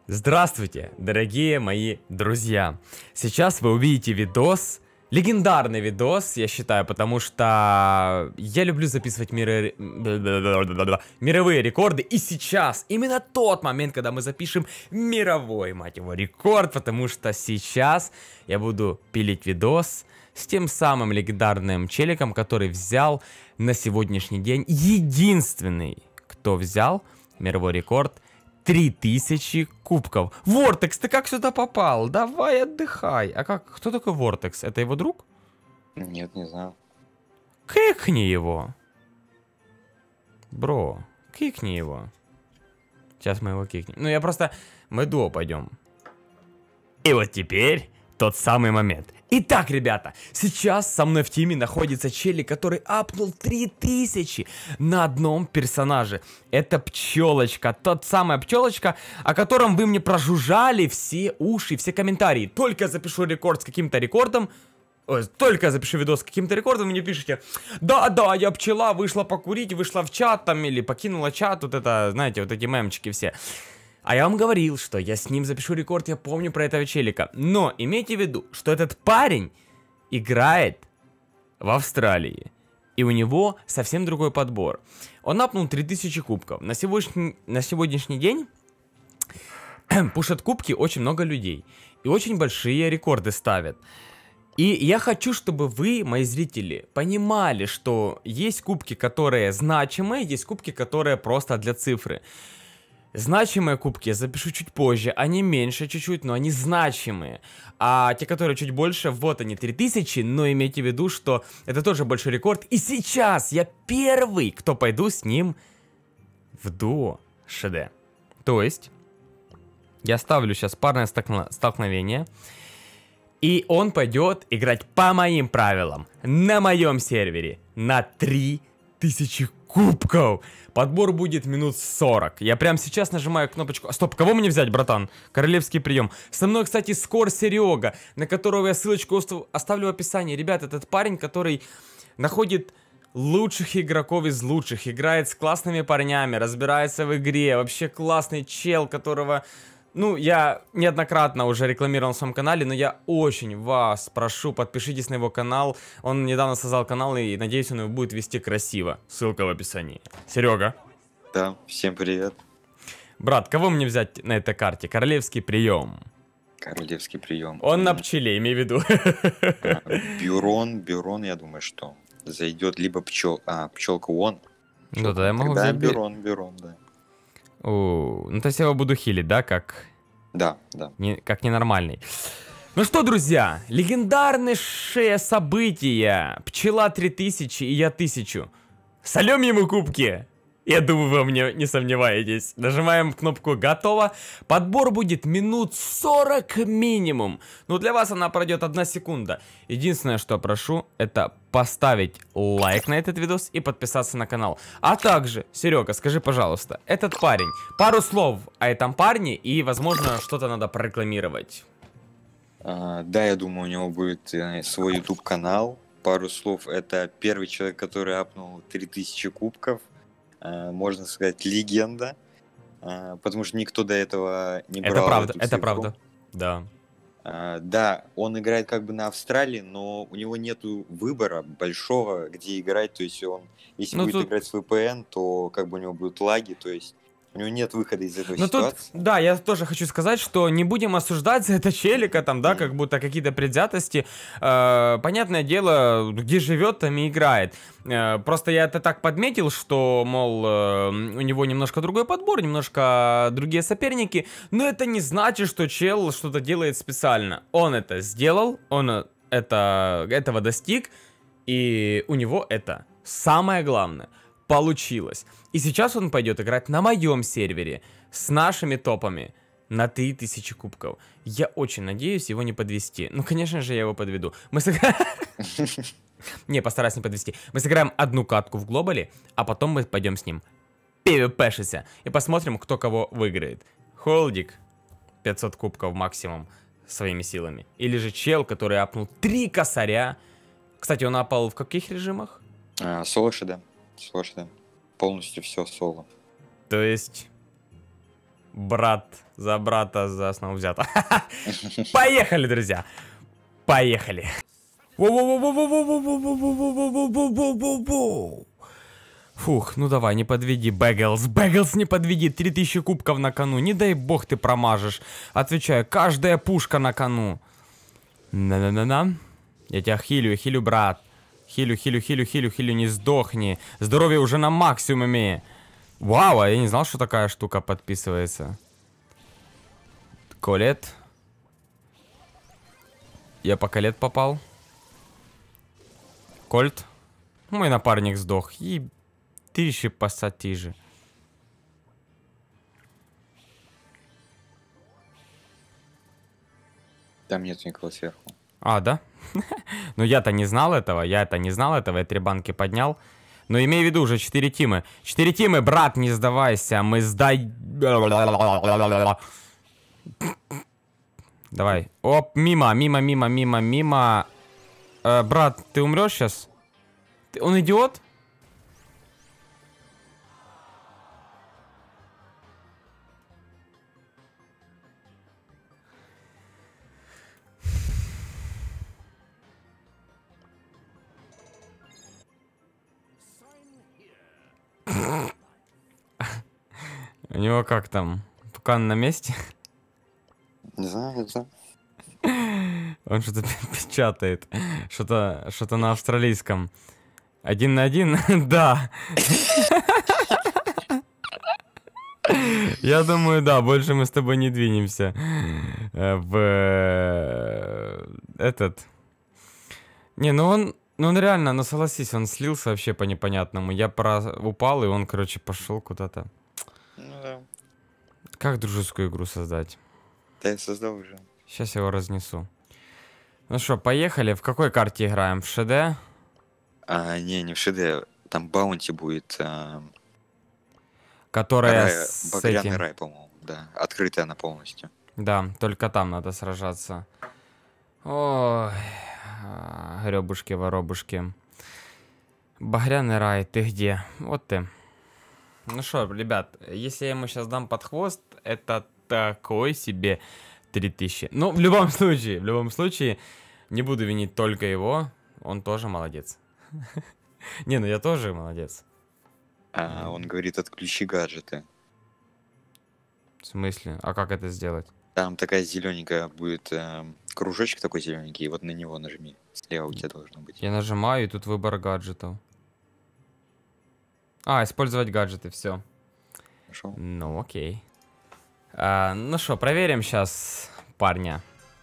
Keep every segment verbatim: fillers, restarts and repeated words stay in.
Здравствуйте, дорогие мои друзья! Сейчас вы увидите видос, легендарный видос, я считаю, потому что я люблю записывать миры... мировые рекорды. И сейчас, именно тот момент, когда мы запишем мировой, мать его, рекорд, потому что сейчас я буду пилить видос с тем самым легендарным челиком, который взял на сегодняшний день единственный, кто взял мировой рекорд. три тысячи кубков. Вортекс, ты как сюда попал? Давай отдыхай. А как? Кто такой Вортекс? Это его друг? Нет, не знаю. Кикни его. Бро, кикни его. Сейчас мы его кикнем. Ну я просто... Мы дуо пойдем. И вот теперь тот самый момент. Итак, ребята, сейчас со мной в тиме находится челик, который апнул три тысячи на одном персонаже. Это пчелочка, тот самая пчелочка, о котором вы мне прожужжали все уши, все комментарии. Только запишу рекорд с каким-то рекордом, ой, только запишу видос с каким-то рекордом, вы мне пишете: да-да, я пчела, вышла покурить, вышла в чат там или покинула чат, вот это, знаете, вот эти мемчики все. А я вам говорил, что я с ним запишу рекорд, я помню про этого челика. Но имейте в виду, что этот парень играет в Австралии. И у него совсем другой подбор. Он апнул три тысячи кубков. На сегодняшний, на сегодняшний день пушат кубки очень много людей. И очень большие рекорды ставят. И я хочу, чтобы вы, мои зрители, понимали, что есть кубки, которые значимые, есть кубки, которые просто для цифры. Значимые кубки я запишу чуть позже, они меньше чуть-чуть, но они значимые. А те, которые чуть больше, вот они, три тысячи, но имейте в виду, что это тоже большой рекорд. И сейчас я первый, кто пойду с ним в дуо ШД. То есть, я ставлю сейчас парное столкновение, и он пойдет играть по моим правилам, на моем сервере, на три тысячи кубков. Подбор будет минут сорок. Я прямо сейчас нажимаю кнопочку. Стоп, кого мне взять, братан? Королевский прием. Со мной, кстати, Скор Серега, на которого я ссылочку оставлю в описании. Ребят, этот парень, который находит лучших игроков из лучших, играет с классными парнями, разбирается в игре. Вообще классный чел, которого... Ну, я неоднократно уже рекламировал на своем канале, но я очень вас прошу, подпишитесь на его канал. Он недавно создал канал, и надеюсь, он его будет вести красиво. Ссылка в описании. Серега. Да, всем привет. Брат, кого мне взять на этой карте? Королевский прием. Королевский прием. Он на пчеле, имей в виду. Бюрон, Бюрон, я думаю, что зайдет либо пчел, а, пчелка он. Ну да, я могу Да, взять... Бюрон, Бюрон, да. О, ну то есть я его буду хилить, да, как... Да, да. Не, как ненормальный. Ну что, друзья, легендарнейшее событие. Пчела три тысячи и я тысячу. Солем ему кубки. Я думаю, вы мне не сомневаетесь. Нажимаем кнопку «Готово». Подбор будет минут сорок минимум. Ну, для вас она пройдет одна секунда. Единственное, что прошу, это поставить лайк на этот видос и подписаться на канал. А также, Серега, скажи, пожалуйста, этот парень, пару слов о этом парне и, возможно, что-то надо прорекламировать. А, да, я думаю, у него будет э, свой YouTube канал. Пару слов. Это первый человек, который апнул три тысячи кубков. Можно сказать, легенда, потому что никто до этого не брал. Это правда, это правда, да. Да, он играет как бы на Австралии, но у него нету выбора большого, где играть, то есть он, если ну, будет тут... играть с ви пи эн, то как бы у него будут лаги, то есть у него нет выхода из этой но ситуации. Тут, да, я тоже хочу сказать, что не будем осуждать за это челика, там, да, mm. как будто какие-то предвзятости. Э, понятное дело, где живет, там и играет. Э, просто я это так подметил, что, мол, э, у него немножко другой подбор, немножко другие соперники, но это не значит, что чел что-то делает специально. Он это сделал, он это, этого достиг, и у него это самое главное получилось. И сейчас он пойдет играть на моем сервере с нашими топами на три тысячи кубков. Я очень надеюсь его не подвести. Ну, конечно же, я его подведу. Мы сыграем... Не, постараюсь не подвести. Мы сыграем одну катку в глобале, а потом мы пойдем с ним пи ви пи-шиться и посмотрим, кто кого выиграет. Холдик пятьсот кубков максимум своими силами. Или же чел, который апнул три косаря. Кстати, он апал в каких режимах? Соло ШД. Соло ШД. Полностью все соло. То есть Брат за брата за основу взято. Поехали, друзья. Поехали. Фух, ну давай, не подведи, Бэгглс. Бэгглс, не подведи. три тысячи кубков на кону. Не дай бог ты промажешь. Отвечаю, каждая пушка на кону. На-на-на-на. Я тебя хилю, хилю, брат. Хилю, хилю, хилю, хилю, хилю, не сдохни. Здоровье уже на максимуме. Вау, а я не знал, что такая штука подписывается. Колет. Я по колет попал. Кольт. Мой напарник сдох. И тысячи пассатижи. Там нет никого сверху. А, да? Ну я-то не знал этого. Я это не знал этого. Я три банки поднял. Но имей в виду, уже четыре тимы. четыре тимы, брат, не сдавайся. Мы сдай... Давай. Оп, мимо, мимо, мимо, мимо, мимо. Э, брат, ты умрешь сейчас? Ты... Он идиот? У него как там? Пукан на месте? Не знаю, не знаю. Он что-то печатает. Что-то что-то на австралийском. Один на один? Да. Я думаю, да, больше мы с тобой не двинемся в этот. Не, ну он, ну он реально, ну согласись, он слился вообще по непонятному. Я про упал, и он, короче, пошел куда-то. Ну да. Как дружескую игру создать? Да я создал уже. Сейчас я его разнесу. Ну что, поехали. В какой карте играем? В ШД? А, не, не в ШД. Там баунти будет. А... Которая рай, с багряный этим. рай, по-моему, да. Открытая она полностью. Да, только там надо сражаться. Ой, гребушки-воробушки. Багряный рай, ты где? Вот ты. Ну что, ребят, если я ему сейчас дам под хвост, это такой себе три тысячи. Ну, в любом случае, в любом случае, не буду винить только его. Он тоже молодец. Не, ну я тоже молодец. А, он говорит, отключи гаджеты. В смысле? А как это сделать? Там такая зелененькая будет э, кружочек такой зелененький, и вот на него нажми. Слева у тебя должно быть. Я нажимаю, и тут выбор гаджетов. А, использовать гаджеты, все. Хорошо. Ну, окей. А, ну что, проверим сейчас парня.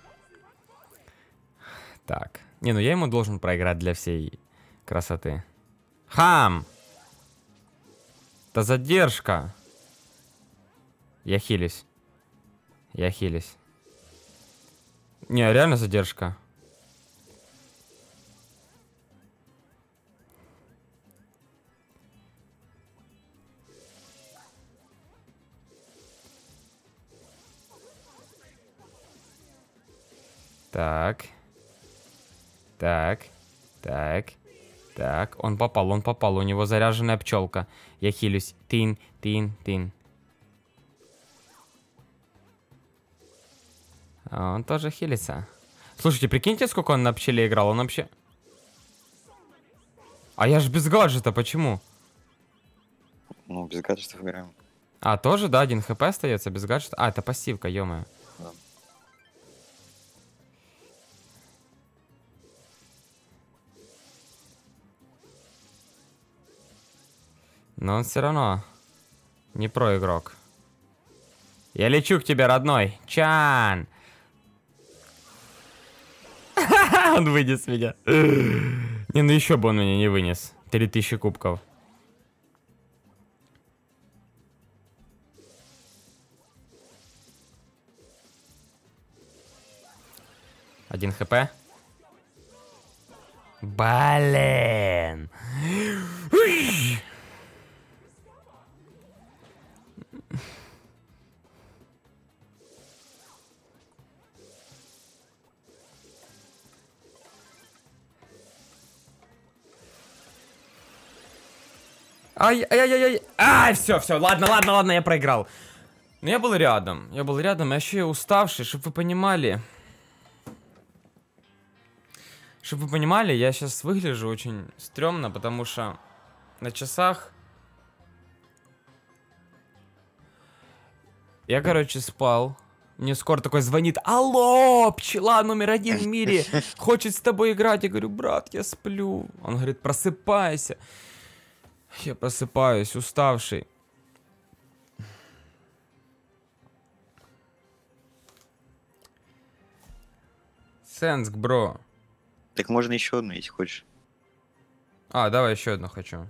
Так. Не, ну я ему должен проиграть для всей красоты. Хам! Это задержка. Я хилюсь. Я хилюсь. Не, реально задержка. Так. Так. Так. Так. Он попал, он попал. У него заряженная пчелка. Я хилюсь. Тин, тин, тин. А он тоже хилится. Слушайте, прикиньте, сколько он на пчеле играл. Он вообще... А я же без гаджета, почему? Ну, без гаджетов играем. А, тоже, да, один хп остается без гаджета? А, это пассивка, ё-моё. Да. Но он все равно не про игрок. Я лечу к тебе, родной. Чан! Он вынес меня. Не, ну еще бы он меня не вынес. три тысячи кубков. Один хп. Блин. Ай, ай, ай, ай, ай, все, все, ладно, ладно, ладно, я проиграл. Ну, я был рядом. Я был рядом, я еще и уставший, чтобы вы понимали. Чтобы вы понимали, я сейчас выгляжу очень стрёмно, потому что на часах... Я, короче, спал. Мне скоро такой звонит: алло, пчела номер один в мире, хочет с тобой играть. Я говорю: брат, я сплю. Он говорит: просыпайся. Я просыпаюсь, уставший. Сенск, бро. Так можно еще одну, если хочешь. А, давай еще одну хочу.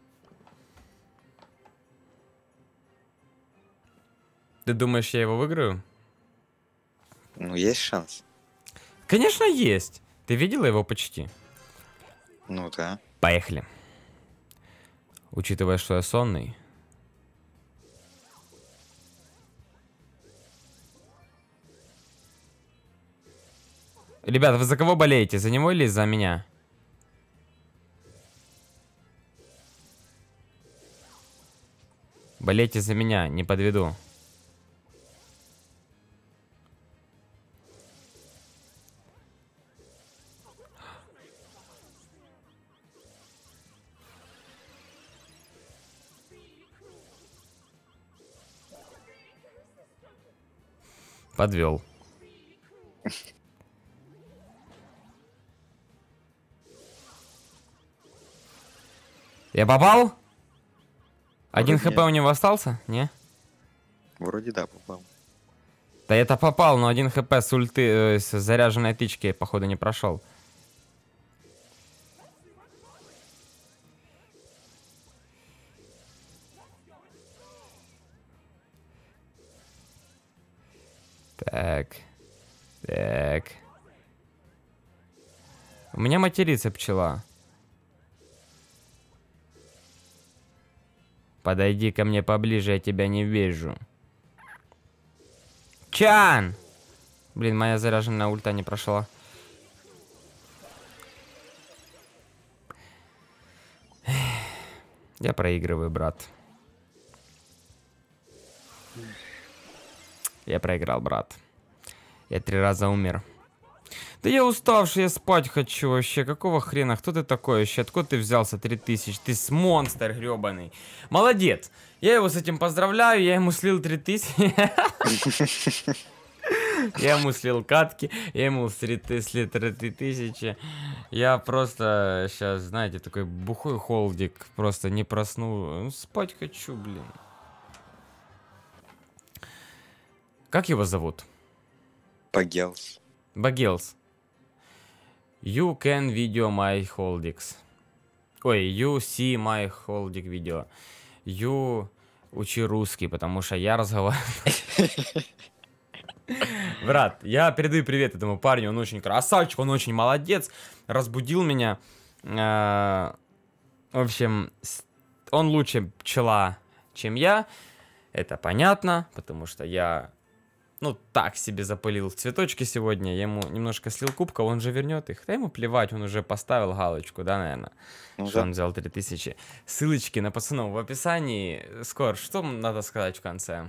Ты думаешь, я его выиграю? Ну, есть шанс. Конечно, есть. Ты видела его почти? Ну да. Поехали. Учитывая, что я сонный. Ребята, вы за кого болеете? За него или за меня? Болейте за меня, не подведу. Подвел. Я попал? Один хп у него остался? Не? Вроде да, попал. Да это попал, но один хп с ульты, э, с заряженной тычки, походу, не прошел. Так. Так. У меня матерится пчела. Подойди ко мне поближе, я тебя не вижу. Чан! Блин, моя заряженная ульта не прошла. Я проигрываю, брат. Я проиграл, брат. Я три раза умер. Да я уставший, я спать хочу вообще. Какого хрена? Кто ты такой вообще? Откуда ты взялся? три тысячи. Ты с монстр гребаный. Молодец. Я его с этим поздравляю. Я ему слил три тысячи. Я ему слил катки. Я ему слил три тысячи. Я просто сейчас, знаете, такой бухой холдик. Просто не проснул. Спать хочу, блин. Как его зовут? Багелс. Багелс. You can video my holdings. Ой, you see my holding video. You учи русский, потому что я разговариваю. Брат, я передаю привет этому парню, он очень красавчик, он очень молодец, разбудил меня. В общем, он лучше пчела, чем я, это понятно, потому что я... Ну, так себе запылил в цветочки сегодня. Я ему немножко слил кубка, он же вернет их. Да ему плевать, он уже поставил галочку, да, наверное, ну, что да. Он взял три тысячи. Ссылочки на пацанов в описании. Скор, что надо сказать в конце?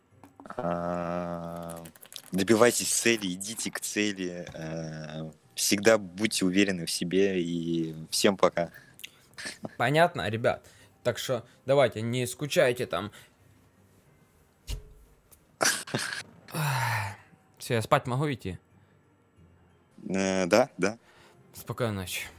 А, добивайтесь цели, идите к цели. Всегда будьте уверены в себе и всем пока. Понятно, ребят? Так что давайте, не скучайте там. Все, я спать могу идти? Э, да, да. Спокойной ночи.